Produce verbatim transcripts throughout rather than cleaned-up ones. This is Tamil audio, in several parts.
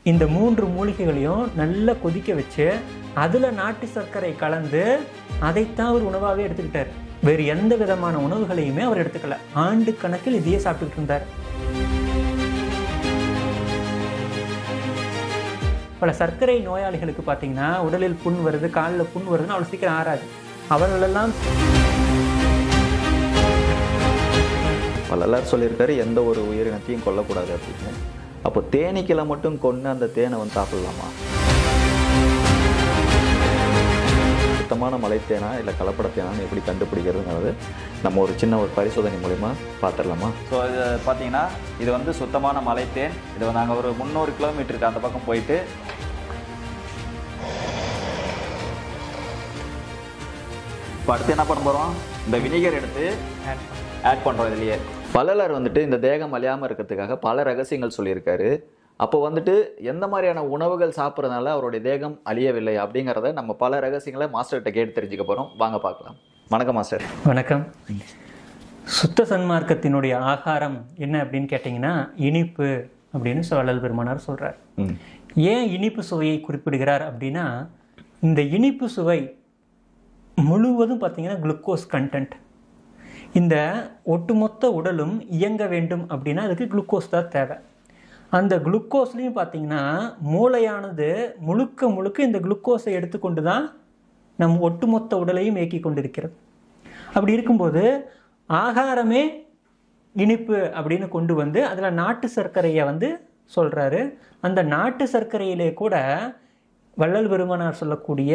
இந்த மூன்று மூலிகைகளையும் நல்லா கொதிக்க வச்சு அதில் நாட்டு சர்க்கரை கலந்து அதைத்தான் அவர் உணவாகவே எடுத்துக்கிட்டார். வேறு எந்த விதமான உணவுகளையுமே அவர் எடுத்துக்கல. ஆண்டு கணக்கில் இதையே சாப்பிட்டுக்கிட்டு இருந்தார். பல சர்க்கரை நோயாளிகளுக்கு பார்த்தீங்கன்னா உடலில் புண் வருது, காலில் புண் வருதுன்னு அவ்வளோ சீக்கிரம் ஆறாது. அவர்களெல்லாம் வள்ளலார் சொல்லியிருக்காரு, எந்த ஒரு உயிரினத்தையும் கொல்லக்கூடாது அப்படின்னு. அப்போ தேனீக்களை மட்டும் கொண்டு அந்த தேனை வந்து சாப்பிடலாமா? சுத்தமான மலைத்தேனா இல்லை கலப்படத்தேனான்னு எப்படி கண்டுபிடிக்கிறதுங்கிறது நம்ம ஒரு சின்ன ஒரு பரிசோதனை மூலிமா பார்த்துடலாமா? ஸோ இது பார்த்தீங்கன்னா இது வந்து சுத்தமான மலைத்தேன். இது நாங்கள் ஒரு முந்நூறு கிலோமீட்டருக்கு அந்த பக்கம் போயிட்டு இப்போ அடுத்து என்ன பண்ண போகிறோம், இந்த வினிகர் எடுத்து ஆட் பண்ணுறோம் இதுலேயே. வள்ளலார் வந்துட்டு இந்த தேகம் அழியாமல் இருக்கிறதுக்காக பல ரகசியங்கள் சொல்லியிருக்காரு. அப்போ வந்துட்டு எந்த மாதிரியான உணவுகள் சாப்பிட்றதுனால அவருடைய தேகம் அழியவில்லை அப்படிங்கிறத நம்ம பல ரகசியங்களை மாஸ்டர்கிட்ட கேட்டு தெரிஞ்சுக்க போகிறோம். வாங்க பார்க்கலாம். வணக்கம் மாஸ்டர். வணக்கம். சுத்த சன்மார்க்கத்தினுடைய ஆகாரம் என்ன அப்படின்னு கேட்டிங்கன்னா இனிப்பு அப்படின்னு வள்ளல் பெருமானார் சொல்கிறார். ஏன் இனிப்பு சுவையை குறிப்பிடுகிறார் அப்படின்னா, இந்த இனிப்பு சுவை முழுவதும் பார்த்தீங்கன்னா குளுக்கோஸ் கண்டென்ட். இந்த ஒட்டுமொத்த உடலும் இயங்க வேண்டும் அப்படின்னா அதுக்கு குளுக்கோஸ் தான் தேவை. அந்த குளுக்கோஸ்லையும் பார்த்தீங்கன்னா மூளையானது முழுக்க முழுக்க இந்த குளுக்கோஸை எடுத்துக்கொண்டு தான் நம் ஒட்டுமொத்த உடலையும் இயக்கி கொண்டிருக்கிறது. அப்படி இருக்கும்போது ஆகாரமே இனிப்பு அப்படின்னு கொண்டு வந்து அதில் நாட்டு சர்க்கரையை வந்து சொல்கிறாரு. அந்த நாட்டு சர்க்கரையிலே கூட வள்ளல் பெருமானார் சொல்லக்கூடிய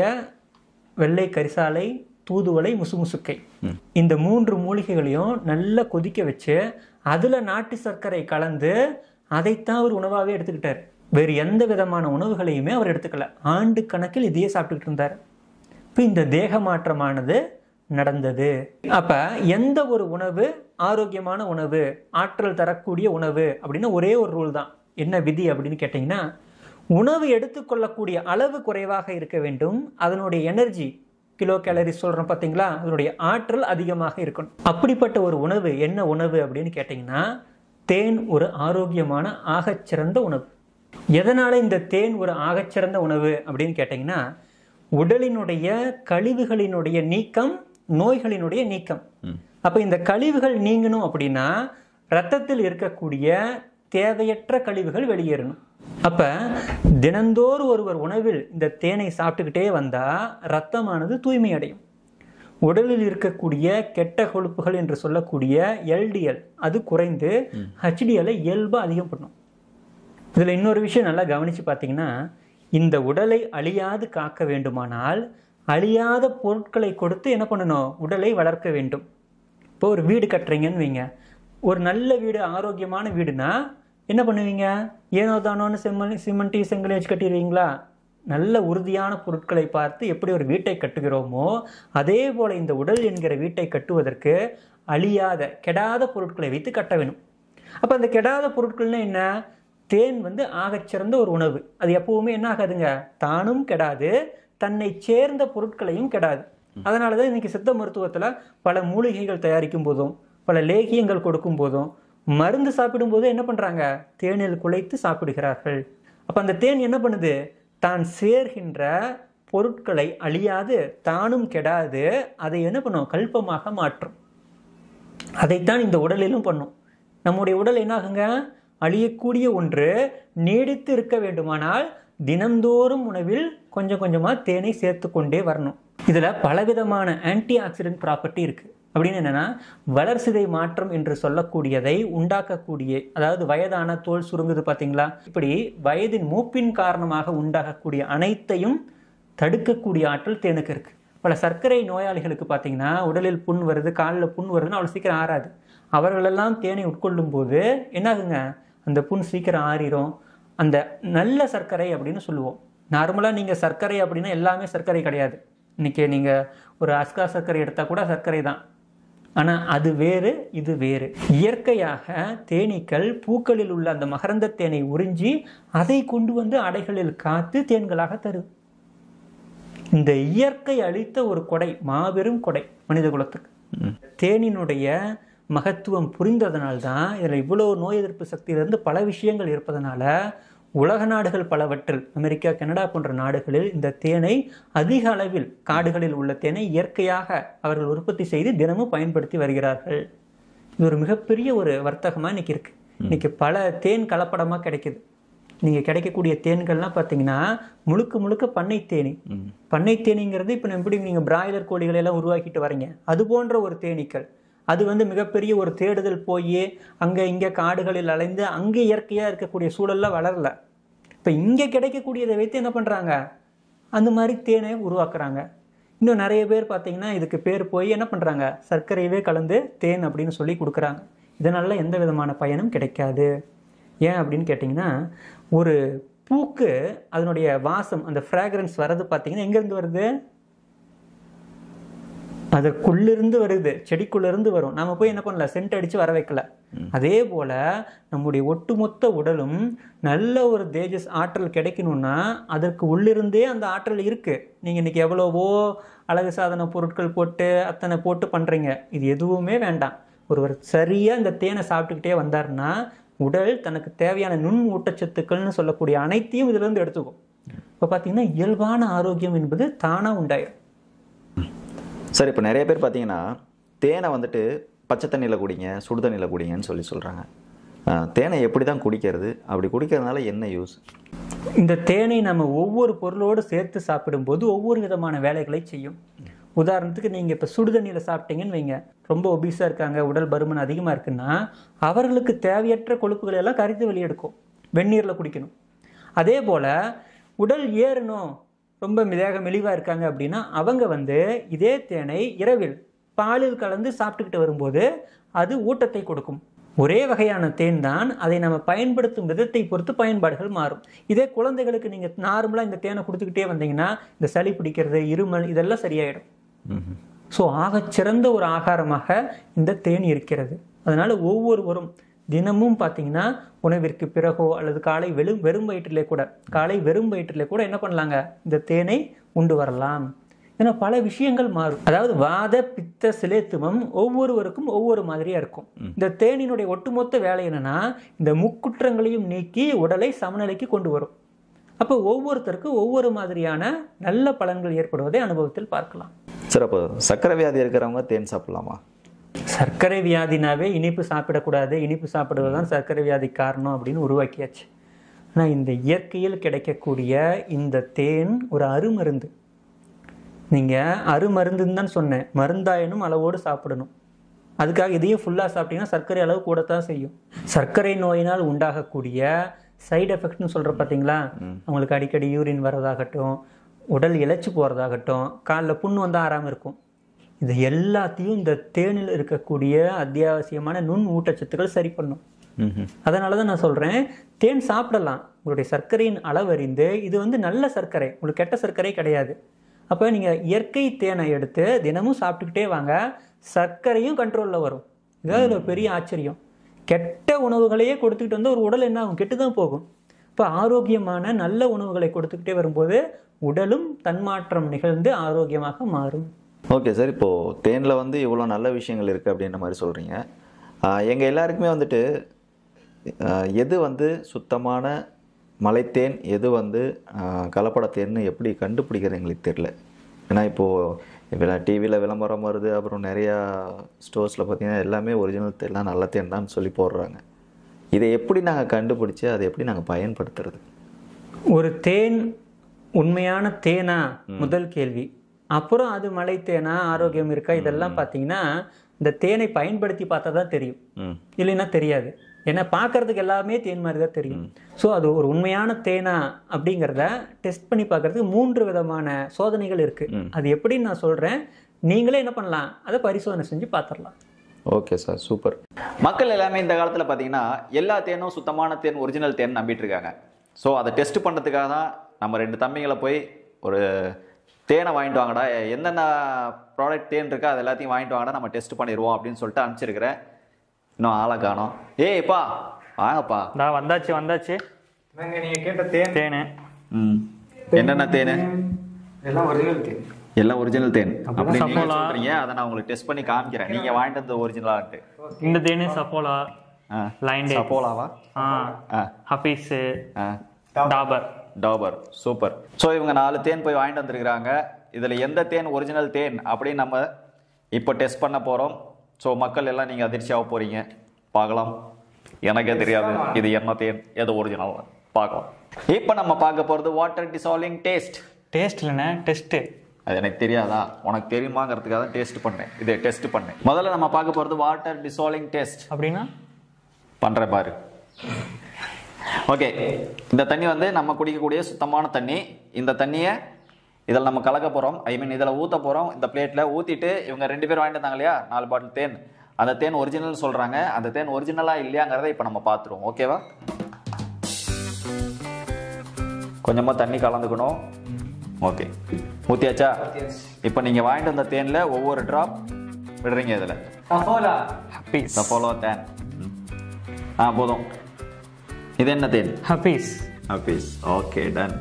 வெள்ளை கரிசாலை, தூதுவளை, முசுமுசுக்கை, இந்த மூன்று மூலிகைகளையும் நல்லா கொதிக்க வச்சு அதில் நாட்டு சர்க்கரை கலந்து அதைத்தான் அவர் உணவாகவே எடுத்துக்கிட்டார். வேறு எந்த விதமான உணவுகளையுமே அவர் எடுத்துக்கல. ஆண்டு கணக்கில் இதையே சாப்பிட்டுக்கிட்டு இருந்தார். இப்போ இந்த தேக மாற்றமானது நடந்தது. அப்போ எந்த ஒரு உணவு ஆரோக்கியமான உணவு, ஆற்றல் தரக்கூடிய உணவு அப்படின்னு ஒரே ஒரு ரூல் தான். என்ன விதி அப்படின்னு கேட்டிங்கன்னா, உணவு எடுத்துக்கொள்ளக்கூடிய அளவு குறைவாக இருக்க வேண்டும். அதனுடைய எனர்ஜி, கிலோ கேலரிஸ் சொல்கிறோம் பார்த்தீங்களா, அதனுடைய ஆற்றல் அதிகமாக இருக்கணும். அப்படிப்பட்ட ஒரு உணவு என்ன உணவு அப்படின்னு கேட்டிங்கன்னா, தேன் ஒரு ஆரோக்கியமான ஆகச்சிறந்த உணவு. எதனால் இந்த தேன் ஒரு ஆகச்சிறந்த உணவு அப்படின்னு கேட்டிங்கன்னா, உடலினுடைய கழிவுகளினுடைய நீக்கம், நோய்களினுடைய நீக்கம். அப்போ இந்த கழிவுகள் நீங்கணும் அப்படின்னா இரத்தத்தில் இருக்கக்கூடிய தேவையற்ற கழிவுகள் வெளியேறணும். அப்போ தினந்தோறும் ஒருவர் உணவில் இந்த தேனை சாப்பிட்டுக்கிட்டே வந்தால் இரத்தமானது தூய்மை அடையும். உடலில் இருக்கக்கூடிய கெட்ட கொழுப்புகள் என்று சொல்லக்கூடிய எல்டிஎல் அது குறைந்து ஹெச்டிஎல்லை இயல்பாக அதிகம் பண்ணும். இதில் இன்னொரு விஷயம் நல்லா கவனித்து பார்த்தீங்கன்னா, இந்த உடலை அழியாது காக்க வேண்டுமானால் அழியாத பொருட்களை கொடுத்து என்ன பண்ணணும், உடலை வளர்க்க வேண்டும். இப்போ ஒரு வீடு கட்டுறீங்கன்னு வைங்க, ஒரு நல்ல வீடு, ஆரோக்கியமான வீடுனா என்ன பண்ணுவீங்க, ஏனோ தானோன்னு செம்மண் சிமெண்டி செங்கலை வச்சு கட்டிடுவீங்களா? நல்ல உறுதியான பொருட்களை பார்த்து எப்படி ஒரு வீட்டை கட்டுகிறோமோ அதே போல் இந்த உடல் என்கிற வீட்டை கட்டுவதற்கு அழியாத கெடாத பொருட்களை வைத்து கட்ட வேணும். அப்போ அந்த கெடாத பொருட்கள்னா என்ன, தேன் வந்து ஆகச்சிறந்த ஒரு உணவு. அது எப்பவுமே என்ன ஆகாதுங்க, தானும் கெடாது, தன்னை சேர்ந்த பொருட்களையும் கெடாது. அதனால தான் இன்னைக்கு சித்த மருத்துவத்தில் பல மூலிகைகள் தயாரிக்கும் போதும், பல லேகியங்கள் கொடுக்கும் போதும், மருந்து சாப்பிடும் போது என்ன பண்ணுறாங்க, தேனில் குழைத்து சாப்பிடுகிறார்கள். அப்போ அந்த தேன் என்ன பண்ணுது, தான் சேர்கின்ற பொருட்களை அழியாது, தானும் கெடாது, அதை என்ன பண்ணும், கல்பமாக மாற்றும். அதைத்தான் இந்த உடலிலும் பண்ணும். நம்முடைய உடல் என்னாகுங்க, அழியக்கூடிய ஒன்று நீடித்து இருக்க வேண்டுமானால் தினந்தோறும் உணவில் கொஞ்சம் கொஞ்சமாக தேனை சேர்த்து கொண்டே வரணும். இதில் பலவிதமான ஆன்டி ஆக்சிடென்ட் ப்ராப்பர்ட்டி இருக்குது. அப்படின்னு என்னென்னா, வளர்சிதை மாற்றம் என்று சொல்லக்கூடியதை உண்டாக்கக்கூடிய, அதாவது வயதான தோல் சுருங்குது பார்த்தீங்களா, இப்படி வயதின் மூப்பின் காரணமாக உண்டாகக்கூடிய அனைத்தையும் தடுக்கக்கூடிய ஆற்றல் தேனுக்கு இருக்குது. பல சர்க்கரை நோயாளிகளுக்கு பார்த்தீங்கன்னா உடலில் புண் வருது, காலில் புண் வருதுன்னு அவ்வளோ சீக்கிரம் ஆறாது. அவர்களெல்லாம் தேனை உட்கொள்ளும் போது என்னாகுங்க, அந்த புண் சீக்கிரம் ஆறிடும். அந்த நல்ல சர்க்கரை அப்படின்னு சொல்லுவோம். நார்மலாக நீங்கள் சர்க்கரை அப்படின்னா எல்லாமே சர்க்கரை கிடையாது. இன்றைக்கி நீங்கள் ஒரு அஸ்கா சர்க்கரை எடுத்தால் கூட சர்க்கரை தான். ஆனால் அது வேறு, இது வேறு. இயற்கையாக தேனீக்கள் பூக்களில் உள்ள அந்த மகரந்த தேனை உறிஞ்சி அதை கொண்டு வந்து அடைகளில் காத்து தேன்களாக தரும். இந்த இயற்கை அளித்த ஒரு கொடை, மாபெரும் கொடை மனித குலத்துக்கு. தேனினுடைய மகத்துவம் புரிந்ததனால்தான் இதில் இவ்வளோ நோய் எதிர்ப்பு சக்தியிலிருந்து பல விஷயங்கள் இருப்பதனால உலக நாடுகள் பலவற்றில், அமெரிக்கா, கனடா போன்ற நாடுகளில் இந்த தேனை அதிக அளவில், காடுகளில் உள்ள தேனை இயற்கையாக அவர்கள் உற்பத்தி செய்து தினமும் பயன்படுத்தி வருகிறார்கள். இது ஒரு மிகப்பெரிய ஒரு வர்த்தகமாக இன்னைக்கு இருக்கு. இன்னைக்கு பல தேன் கலப்படமாக கிடைக்குது. நீங்கள் கிடைக்கக்கூடிய தேன்கள்லாம் பார்த்தீங்கன்னா முழுக்க முழுக்க பண்ணை தேனி. பண்ணை தேனிங்கிறது இப்போ எப்படி நீங்கள் பிராய்லர் கோழிகளை எல்லாம் உருவாக்கிட்டு வரீங்க, அது போன்ற ஒரு தேனீக்கள். அது வந்து மிகப்பெரிய ஒரு தேடுதல் போய் அங்கே இங்கே காடுகளில் அலைந்து அங்கே இயற்கையாக இருக்கக்கூடிய சூழலில் வளரல. இப்போ இங்கே கிடைக்கக்கூடியதை வைத்து என்ன பண்ணுறாங்க, அந்த மாதிரி தேனை உருவாக்குறாங்க. இன்னும் நிறைய பேர் பார்த்தீங்கன்னா இதுக்கு பேர் போய் என்ன பண்ணுறாங்க, சர்க்கரையவே கலந்து தேன் அப்படின்னு சொல்லி கொடுக்குறாங்க. இதனால எந்த விதமான பயனும் கிடைக்காது. ஏன் அப்படின்னு கேட்டிங்கன்னா, ஒரு பூக்கு அதனுடைய வாசம், அந்த ஃப்ராக்ரன்ஸ் வர்றது பார்த்தீங்கன்னா எங்கேருந்து வருது, அதற்குள்ளிருந்து வருது, செடிக்குள்ளிருந்து வரும். நம்ம போய் என்ன பண்ணல, சென்ட் அடித்து வர வைக்கல. அதே போல் நம்முடைய ஒட்டுமொத்த உடலும் நல்ல ஒரு தேஜஸ் ஆற்றல் கிடைக்கணும்னா அதற்கு உள்ளிருந்தே அந்த ஆற்றல் இருக்குது. நீங்கள் இன்றைக்கி எவ்வளவோ அழகு சாதன பொருட்கள் போட்டு அத்தனை போட்டு பண்ணுறீங்க, இது எதுவுமே வேண்டாம். ஒருவர் சரியாக இந்த தேனை சாப்பிட்டுக்கிட்டே வந்தார்னா உடல் தனக்கு தேவையான நுண் ஊட்டச்சத்துக்கள்னு சொல்லக்கூடிய அனைத்தையும் இதிலிருந்து எடுத்துக்கும். இப்போ பார்த்தீங்கன்னா இயல்பான ஆரோக்கியம் என்பது தானாக உண்டாயிடும். சார், இப்போ நிறைய பேர் பார்த்தீங்கன்னா தேனை வந்துட்டு பச்சை தண்ணியில் குடிங்க, சுடு தண்ணியில் குடிங்கன்னு சொல்லி சொல்கிறாங்க. தேனை எப்படி தான் குடிக்கிறது, அப்படி குடிக்கிறதுனால என்ன யூஸ்? இந்த தேனை நம்ம ஒவ்வொரு பொருளோடு சேர்த்து சாப்பிடும்போது ஒவ்வொரு விதமான வேலைகளை செய்யும். உதாரணத்துக்கு நீங்கள் இப்போ சுடுதண்ணியில் சாப்பிட்டீங்கன்னு வைங்க, ரொம்ப ஒபீஸாக இருக்காங்க, உடல் பருமன் அதிகமாக இருக்குன்னா அவர்களுக்கு தேவையற்ற கொழுப்புகளை எல்லாம் கரைத்து வெளியெடுக்கும். வெந்நீரில் குடிக்கணும். அதே போல் உடல் ஏறணும், ரொம்ப மிதாக மெலிவாக இருக்காங்க அப்படின்னா அவங்க வந்து இதே தேனை இரவில் பாலில் கலந்து சாப்பிட்டுக்கிட்டு வரும்போது அது ஊட்டத்தை கொடுக்கும். ஒரே வகையான தேன் தான், அதை நம்ம பயன்படுத்தும் விதத்தை பொறுத்து பயன்பாடுகள் மாறும். இதே குழந்தைகளுக்கு நீங்கள் நார்மலாக இந்த தேனை கொடுத்துக்கிட்டே வந்தீங்கன்னா இந்த சளி பிடிக்கிறது, இருமல் இதெல்லாம் சரியாயிடும். ஸோ ஆகச்சிறந்த ஒரு ஆகாரமாக இந்த தேன் இருக்கிறது. அதனால ஒவ்வொருவரும் தினமும் பார்த்தீங்கன்னா உணவிற்கு பிறகோ அல்லது காலை வெறும் வெறும் வயிற்றிலே கூட காலை வெறும் வயிற்றிலே கூட என்ன பண்ணலாங்க, இந்த தேனை உண்டு வரலாம். ஏன்னா பல விஷயங்கள் மாறும். அதாவது வாத பித்த சிலேத்துவம் ஒவ்வொருவருக்கும் ஒவ்வொரு மாதிரியா இருக்கும். இந்த தேனினுடைய ஒட்டுமொத்த வேலை என்னன்னா இந்த முக்குற்றங்களையும் நீக்கி உடலை சமநிலைக்கு கொண்டு வரும். அப்போ ஒவ்வொருத்தருக்கும் ஒவ்வொரு மாதிரியான நல்ல பலன்கள் ஏற்படுவதை அனுபவத்தில் பார்க்கலாம். சார், அப்போ சர்க்கரை வியாதி இருக்கிறவங்க தேன் சாப்பிடலாமா? சர்க்கரை வியாதினாவே இனிப்பு சாப்பிடக்கூடாது, இனிப்பு சாப்பிடுவது தான் சர்க்கரை வியாதி காரணம் அப்படின்னு உருவாக்கியாச்சு. ஆனால் இந்த இயற்கையில் கிடைக்கக்கூடிய இந்த தேன் ஒரு அருமருந்து. நீங்கள் அருமருந்துன்னு தான் சொன்னேன், மருந்தாயனும் அளவோடு சாப்பிடணும். அதுக்காக இதையும் ஃபுல்லாக சாப்பிட்டீங்கன்னா சர்க்கரை அளவு கூடத்தான் செய்யும். சர்க்கரை நோயினால் உண்டாகக்கூடிய சைடு எஃபெக்ட்னு சொல்கிற பார்த்தீங்களா, அவங்களுக்கு அடிக்கடி யூரின் வர்றதாகட்டும், உடல் இழைச்சி போகிறதாகட்டும், காலில் புண்ணு வந்தால் ஆறாமல் இருக்கும். இது எல்லாத்தையும் இந்த தேனில் இருக்கக்கூடிய அத்தியாவசியமான நுண் ஊட்டச்சத்துக்கள் சரி பண்ணும். அதனால தான் நான் சொல்கிறேன், தேன் சாப்பிடலாம். உங்களுடைய சர்க்கரையின் அளவறிந்து, இது வந்து நல்ல சர்க்கரை, உங்களுக்கு கெட்ட சர்க்கரை கிடையாது. அப்போ நீங்கள் இயற்கை தேனை எடுத்து தினமும் சாப்பிட்டுக்கிட்டே வாங்க, சர்க்கரையும் கண்ட்ரோலில் வரும். இதாவது ஒரு பெரிய ஆச்சரியம். கெட்ட உணவுகளையே கொடுத்துக்கிட்டு வந்து ஒரு உடல் என்ன ஆகும், கெட்டு தான் போகும். இப்போ ஆரோக்கியமான நல்ல உணவுகளை கொடுத்துக்கிட்டே வரும்போது உடலும் தன்மாற்றம் நிகழ்ந்து ஆரோக்கியமாக மாறும். ஓகே சார், இப்போது தேனில் வந்து இவ்வளோ நல்ல விஷயங்கள் இருக்குது அப்படின்ற மாதிரி சொல்கிறீங்க. எங்கள் எல்லாருக்குமே வந்துட்டு எது வந்து சுத்தமான மலைத்தேன், எது வந்து கலப்படத்தேன்னு எப்படி கண்டுபிடிக்கிறது எங்களுக்கு தெரியல. ஏன்னா இப்போது இப்போ டிவியில் விளம்பரம் வருது, அப்புறம் நிறையா ஸ்டோர்ஸில் பார்த்தீங்கன்னா எல்லாமே ஒரிஜினல் தேன்லாம் நல்ல தேன் தான் சொல்லி போடுறாங்க. இதை எப்படி நாங்கள் கண்டுபிடிச்சி அதை எப்படி நாங்கள் பயன்படுத்துறது? ஒரு தேன் உண்மையான தேனா முதல் கேள்வி. அப்புறம் அது மலை தேனா, ஆரோக்கியம் இருக்கா, இதெல்லாம் பார்த்தீங்கன்னா இந்த தேனை பயன்படுத்தி பார்த்தா தான் தெரியும், இல்லைன்னா தெரியாது. ஏன்னா பார்க்கறதுக்கு எல்லாமே தேன் மாதிரி தான் தெரியும். ஸோ அது ஒரு உண்மையான தேனா அப்படிங்கிறத டெஸ்ட் பண்ணி பார்க்கறதுக்கு மூன்று விதமான சோதனைகள் இருக்கு. அது எப்படின்னு நான் சொல்றேன், நீங்களே என்ன பண்ணலாம், அதை பரிசோதனை செஞ்சு பார்த்துடலாம். Okay sir, super. மக்கள் எல்லாமே இந்த காலத்தில் பார்த்தீங்கன்னா எல்லா தேனும் சுத்தமான தேன், ஒரிஜினல் தேன் நம்பிட்டு இருக்காங்க. ஸோ அதை டெஸ்ட் பண்ணுறதுக்காக தான் நம்ம ரெண்டு தம்பிங்களை போய் ஒரு தேனை வாங்கிட்டு வாங்கடா, என்னென்ன ப்ராடக்ட் தேன் இருக்கா அது எல்லாத்தையும் வாங்கிட்டு வாங்கடா, நம்ம டெஸ்ட் பண்ணிடுவோம் அப்படின்னு சொல்லிட்டு அனுப்பிச்சிருக்கிறேன். இன்னும் ஆளை காணோம். ஏய்ப்பா வாங்கப்பா. நான் வந்தாச்சு வந்தாச்சு நீங்கள் கேட்ட தேன் தேனு ம் என்னென்ன தேனு? எல்லாம் ஒரிஜினல் தேன். எல்லாம் ஒரிஜினல் தேன் அப்படி நீங்க சொல்றீங்க. அதை நான் உங்களுக்கு டெஸ்ட் பண்ணி காமிக்கிறேன், நீங்க வாங்கிட்டு வந்த ஒரிஜினலாட்டு. இந்த தேனு சஃபோலா, லைன் சஃபோலாவா? ஆ ஹபீஸ், டாபர். டாபர். சூப்பர். ஸோ இவங்க நாலு தேன் போய் வாங்கிட்டு வந்துருக்குறாங்க. இதில் எந்த தேன் ஒரிஜினல் தேன் அப்படின்னு நம்ம இப்போ டெஸ்ட் பண்ண போகிறோம். ஸோ மக்கள் எல்லாம் நீங்கள் அதிர்ச்சியாக போகிறீங்க. பார்க்கலாம். எனக்கே தெரியாது இது என்ன தேன் எது ஒரிஜினல். பார்க்கலாம். இப்போ நம்ம பார்க்க போகிறது வாட்டர் டிசால்விங் டேஸ்ட். டேஸ்ட் இல்லைண்ணே, டெஸ்ட்டு. அது எனக்கு தெரியாதா? உனக்கு தெரியுமாங்கிறதுக்காக தான் டேஸ்ட் பண்ணேன். இதை டெஸ்ட் பண்ணேன். முதல்ல நம்ம பார்க்க போகிறது வாட்டர் டிசால்விங் டெஸ்ட். அப்படின்னா பண்ணுறேன் பாரு. ஓகே, இந்த தண்ணி வந்து நம்ம குடிக்கக்கூடிய சுத்தமான தண்ணி. இந்த தண்ணியை இதில் நம்ம கலக்க போகிறோம். ஐ மீன் இதில் ஊற்ற போகிறோம். இந்த பிளேட்டில் ஊற்றிட்டு இவங்க ரெண்டு பேரும் வாங்கிட்டு வந்தாங்க இல்லையா நாலு பாட்டில் தேன், அந்த தேன் ஒரிஜினல் சொல்கிறாங்க. அந்த தேன் ஒரிஜினலாக இல்லையாங்கிறத இப்போ நம்ம பார்த்துருவோம். ஓகேவா? கொஞ்சமாக தண்ணி கலந்துக்கணும். ஓகே, ஊற்றியாச்சா? இப்போ நீங்கள் வாங்கிட்டு வந்த தேனில் ஒவ்வொரு ட்ராப் விடுறீங்க. இதில் சஃபோலா ஹப்பீஸ். சஃபோலா தேன். ஆ போதும். இது என்ன தேன்? ஹப்பீஸ். ஹப்பீஸ். Okay, ton.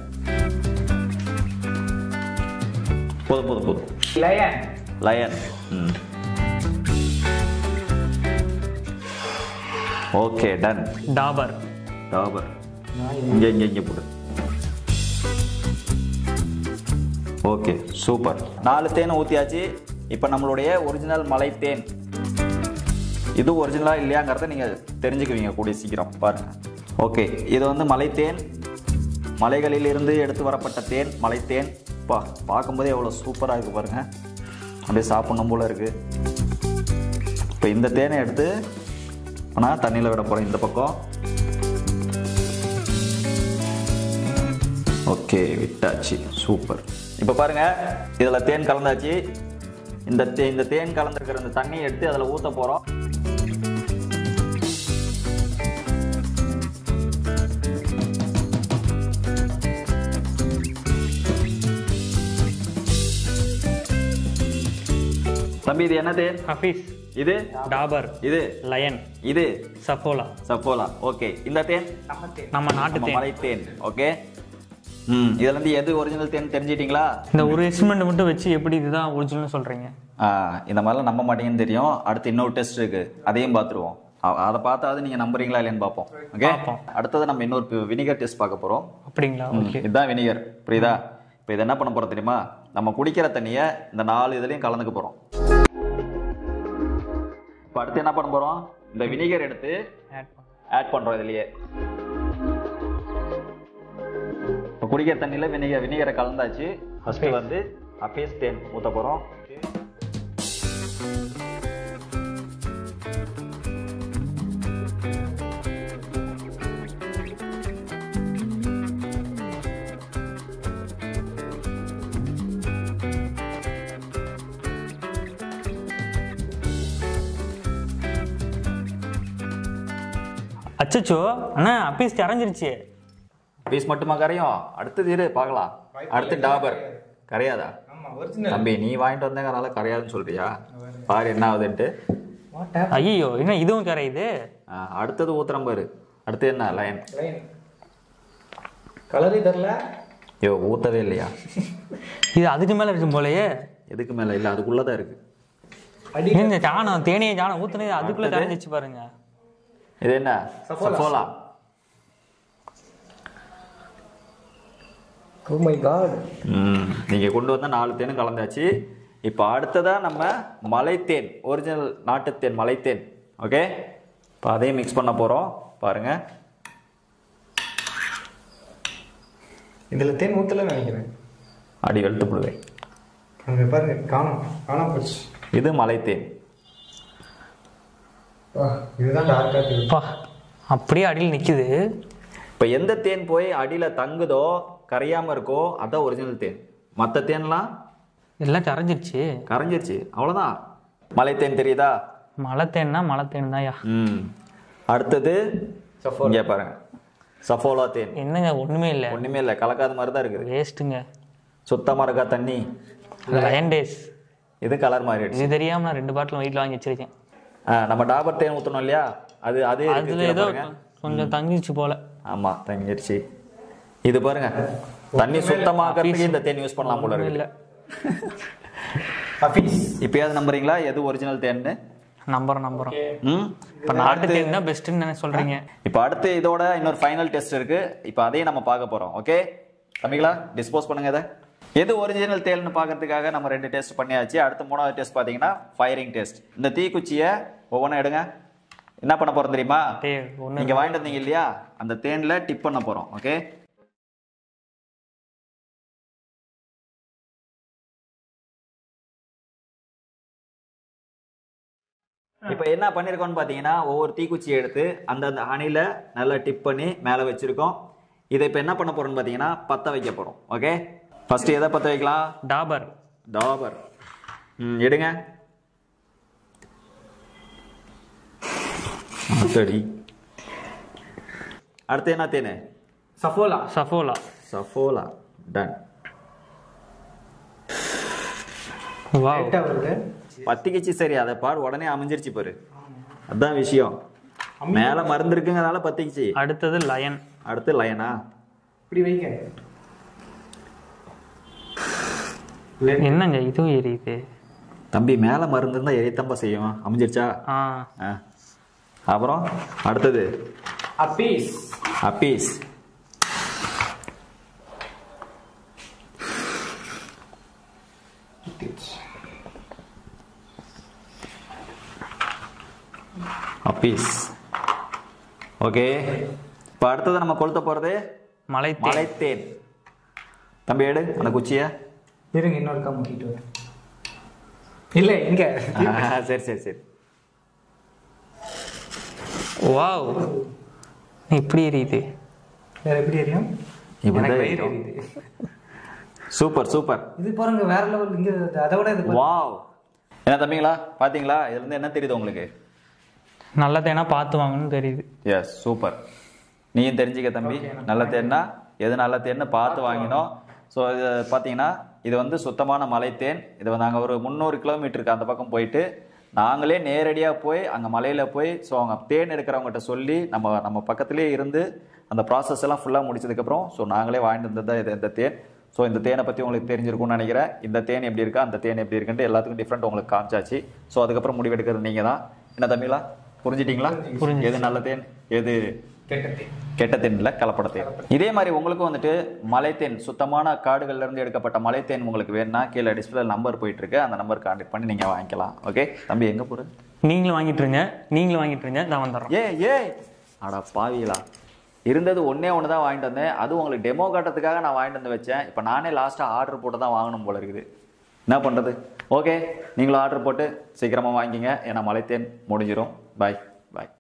போதும் போதும் போதும். லயன். லயன். ம் ஓகே, டன். டாபர். டாபர். இங்கே இங்கே இங்கே போடு. Okay, super. நாலு தேனை ஊற்றியாச்சு. இப்போ நம்மளுடைய ஒரிஜினல் மலை தேன் இது ஒரிஜினலாக இல்லையாங்கிறத நீங்கள் தெரிஞ்சுக்குவீங்க கூடிய சீக்கிரம். பாருங்கள். ஓகே, இது வந்து மலை தேன். மலைகளிலிருந்து எடுத்து வரப்பட்ட தேன், மலை தேன். பா பார்க்கும்போதே எவ்வளோ சூப்பராக இருக்குது பாருங்கள். அப்படியே சாப்பிட்ணும் போல் இருக்குது. இப்போ இந்த தேனை எடுத்து ஆனால் தண்ணியில் விட போகிறேன் இந்த பக்கம். ஓகே, விட்டாச்சு. சூப்பர். இப்போ பாருங்கள், இதில் தேன் கலந்தாச்சு. இந்த தே இந்த தேன் கலந்துருக்கிற இந்த தண்ணியை எடுத்து அதில் ஊற்ற போகிறோம். தம்பி இது என்ன தேன்? ஹப்பீஸ். இது டாபர். இது லயன். இது சஃபோலா. சஃபோலா. ஓகே, இந்த தேன் நம்ம தேன். நம்ம நாட்டு தேன். மலை தேன். ஓகே. ம் இதுல இருந்து எது ஒரிஜினல் தேன் தெரிஞ்சிட்டீங்களா? இந்த ஒரு எக்ஸ்பெரிமெண்ட் மட்டும் வச்சு எப்படி இதுதான் ஒரிஜினல் சொல்றீங்க? ஆ இந்த மாதிரிலாம் நம்ப மாட்டீங்கன்னு தெரியும். அடுத்து இன்னொரு டெஸ்ட் இருக்கு, அதையும் பார்த்துருவோம். அதை பார்த்தாவது நீங்க நம்புறீங்களா இல்லையான்னு பார்ப்போம். ஓகே, அடுத்தது நம்ம இன்னொரு வினிகர் டெஸ்ட் பார்க்க போறோம். அப்படிங்களா? ஓகே, இதுதான் வினிகர். புரியுதா? இப்போ இதை என்ன பண்ண போறோம் தெரியுமா? நம்ம குடிக்கிற தண்ணியை இந்த நாலு இதுலையும் கலந்துக்க போறோம். இப்போ அடுத்து என்ன பண்ண போறோம்? இந்த வினிகர் எடுத்து ஆட் பண்றோம் இதுலயே. இப்போ குடிக்கிற தண்ணியில் வினிகர் வினிகரை கலந்தாச்சு. ஃபர்ஸ்ட் வந்து அப்பேஸ் தேன் ஊற்ற போறோம். அச்சச்சோ அண்ணா, அப்பீஸ் கரைஞ்சிருச்சு. பீஸ் மட்டுமா கரையும்? அடுத்தது இரு பார்க்கலாம். அடுத்து டாபர் கரையாதா? தம்பி நீ வாங்கிட்டு வந்தேங்கனால கரையாதுன்னு சொல்றியா? பாரு என்ன ஆகுதுன்ட்டு. ஐயோ, என்ன இதுவும் கரையுது? அடுத்தது ஊத்துறம் பாரு. அடுத்து என்ன? லயன். கலரே தெரியல. ஐயோ ஊத்தவே இல்லையா? இது அதுக்கு மேல இருக்கும் போலயே. எதுக்கு மேல இல்ல, அதுக்குள்ளதான் இருக்கு. இந்த சாணம் தேனியை சாணம் ஊத்துனது அதுக்குள்ள கரைஞ்சிச்சு பாருங்க. இது என்ன? சஃபோலா. Oh my God. ம் நீங்க கொண்டு வந்த நாலு தேனும் கலந்தாச்சு. இப்போ அடுத்ததா நம்ம மலைத்தேன், ஒரிஜினல் நாட்டுத்தேன், மலைத்தேன். ஓகே, இப்போ அதையும் மிக்ஸ் பண்ண போறோம். பாருங்க, இதுல தேன் ஊத்தல நினைக்கிறேன். அடி வெளுத்து போடுவேன். அங்க பாருங்க, காணோம் காணாம போச்சு. இது மலைத்தேன். இதுதான் டார்க்கா தெரியுது. அப்படியே அடியில் நிக்குது. இப்போ எந்த தேன் போய் அடியில் தங்குதோ கரையாம இருக்கோ அதான் ஒரிஜினல் தேன். மற்ற தேன்லாம் எல்லாம் கரைஞ்சிருச்சு, கரைஞ்சிருச்சு, அவ்வளோதான். மலைத்தேன் தெரியுதா? மலைத்தேன்னா மலைத்தேன் தான்யா. ம் அடுத்தது இங்கே பாருங்க, சஃபோலா தேன். என்னங்க ஒண்ணுமே இல்லை, ஒன்றுமே இல்லை, கலக்காத மாதிரி தான் இருக்குது. வேஸ்ட்டுங்க. சுத்தமாக இருக்கா தண்ணி? Line days. இது கலர் மாறிடுச்சு. இது தெரியாம நான் ரெண்டு பாட்டில் வீட்டில் வாங்கி வச்சிருக்கேன். நம்ம டாபர் தேன் ஊற்றணும் இல்லையா, அது அது அதுல ஏதோ கொஞ்சம் தங்கிச்சு போல. ஆமா தங்கிடுச்சு. இது பாருங்க, தண்ணி சுத்தமாக்கிறதுக்கு இந்த தேன் யூஸ் பண்ணலாம் போல இருக்கு. இல்லை இப்பயாவது நம்புறீங்களா எது ஒரிஜினல் தேன்னு? நம்புறோம் நம்புறோம். ம் இப்போ நாட்டு தேன் தான் பெஸ்ட்டுன்னு சொல்றீங்க. இப்போ அடுத்து இதோட இன்னொரு ஃபைனல் டெஸ்ட் இருக்கு. இப்போ அதையும் நம்ம பார்க்க போறோம். ஓகே தம்பிங்களா, டிஸ்போஸ் பண்ணுங்க இதை. எது ஒரிஜினல் தேல்னு பார்க்கறதுக்காக நம்ம ரெண்டு டெஸ்ட் பண்ணியாச்சு. அடுத்து மூணாவது டெஸ்ட் பார்த்தீங்கன்னா ஃபயரிங் டெஸ்ட். இந்த தீக்குச்சியை ஒவ்வொன்றும் எடுங்க. என்ன பண்ண போறோம் தெரியுமா? நீங்க வாங்கிட்டு வந்தீங்க இல்லையா, அந்த தேன்ல டிப் பண்ண போறோம். ஓகே இப்போ என்ன பண்ணிருக்கோம்னு பாத்தீங்கன்னா, ஒவ்வொரு தீக்குச்சியை எடுத்து அந்த அந்த ஹனில நல்லா டிப் பண்ணி மேல வச்சிருக்கோம். இதை இப்போ என்ன பண்ண போறோம்னு பாத்தீங்கன்னா பத்த வைக்க போறோம். ஓகே ஃபர்ஸ்ட் எதை பத்த வைக்கலாம்? டாபர். டாபர். ம் எடுங்க. சரி அடுத்து என்ன தேனு? சஃபோலா. சஃபோலா. சஃபோலா. டன். வாவ். பத்திக்கிச்சு. சரி அதை பாரு, உடனே அமைஞ்சிருச்சு பாரு, அதான் விஷயம். மேல மருந்து இருக்குங்கிறதால பத்திக்கிச்சு. அடுத்தது லயன். அடுத்து லயனா? இப்படி வைங்க. என்னங்க இதுவும் எரியுது தம்பி, மேல மருந்து இருந்தா எரியத்தம்பா செய்யும். அமைஞ்சிருச்சா? ஆ. அப்புறம் அடுத்தது அப்பீஸ். அப்பீஸ். அப்பீஸ். ஓகே இப்போ அடுத்தது நம்ம கொளுத்த போறது மலை மலைத்தேன். தம்பி எடு அந்த குச்சிய. இருங்க இன்னொரு கம் முக்கிட்டு வரேன். இல்ல இங்க. சரி சரி சரி. வாவ் இப்படி எரியுது. வேற எப்படி எரியும்? இப்படி எரியுது. Super super. இது பாருங்க வேற லெவல். இங்க அதை விட இது வாவ். என்ன தம்பிங்களா பாத்தீங்களா? இதுல இருந்து என்ன தெரியுது உங்களுக்கு? நல்ல தேனா பார்த்து வாங்கணும்னு தெரியுது. Yes super. நீயும் தெரிஞ்சுக்க தம்பி. நல்ல தேன்னா எது நல்ல தேன்னு பார்த்து வாங்கினோம். ஸோ இது பார்த்தீங்கன்னா இது வந்து சுத்தமான மலைத்தேன். இது வந்து நாங்கள் ஒரு முந்நூறு கிலோமீட்டருக்கு அந்த பக்கம் போயிட்டு நாங்களே நேரடியாக போய் அங்கே மலையில் போய் ஸோ அவங்க தேன் எடுக்கிறவங்ககிட்ட சொல்லி நம்ம நம்ம பக்கத்துலேயே இருந்து அந்த ப்ராசஸ் எல்லாம் ஃபுல்லாக முடிச்சதுக்கப்புறம் ஸோ நாங்களே வாங்கிட்டு வந்தது தான் இது இந்த தேன். ஸோ இந்த தேனை பற்றி உங்களுக்கு தெரிஞ்சிருக்கும்னு நினைக்கிறேன். இந்த தேன் எப்படி இருக்கா, அந்த தேன் எப்படி இருக்குன்ட்டு எல்லாத்துக்கும் டிஃப்ரெண்ட் உங்களுக்கு காமிச்சாச்சு. ஸோ அதுக்கப்புறம் முடிவெடுக்கிறது நீங்கள் தான். என்ன தம்பிங்களா புரிஞ்சிட்டிங்களா? எது நல்ல தேன் எது கெட்ட தேன்ல கலப்பட தேன். இதே மாதிரி உங்களுக்கும் வந்துட்டு மலைத்தேன் சுத்தமான காடுகள்ல இருந்து எடுக்கப்பட்ட மலைத்தேன் உங்களுக்கு வேணும்னா கீழே டிஸ்பிளே நம்பர் போயிட்டு இருக்கு, அந்த நம்பர் கான்டாக்ட் பண்ணி நீங்க வாங்கிக்கலாம். ஓகே தம்பி எங்க போற? நீங்களும் வாங்கிட்டு இருங்க, நீங்களும் வாங்கிட்டு இருங்க, நான் வந்துடுறோம். ஏ ஏ அடா பாவிகளா, இருந்தது ஒன்னே ஒன்று தான் வாங்கிட்டு வந்தேன். அதுவும் உங்களுக்கு டெமோ காட்டுறதுக்காக நான் வாங்கிட்டு வந்து வச்சேன். இப்போ நானே லாஸ்ட்டாக ஆர்டர் போட்டு தான் வாங்கணும் போல இருக்குது. என்ன பண்ணுறது? ஓகே நீங்களும் ஆர்டர் போட்டு சீக்கிரமாக வாங்கிங்க, ஏன்னா மலைத்தேன் முடிஞ்சிடும். பாய் பாய்.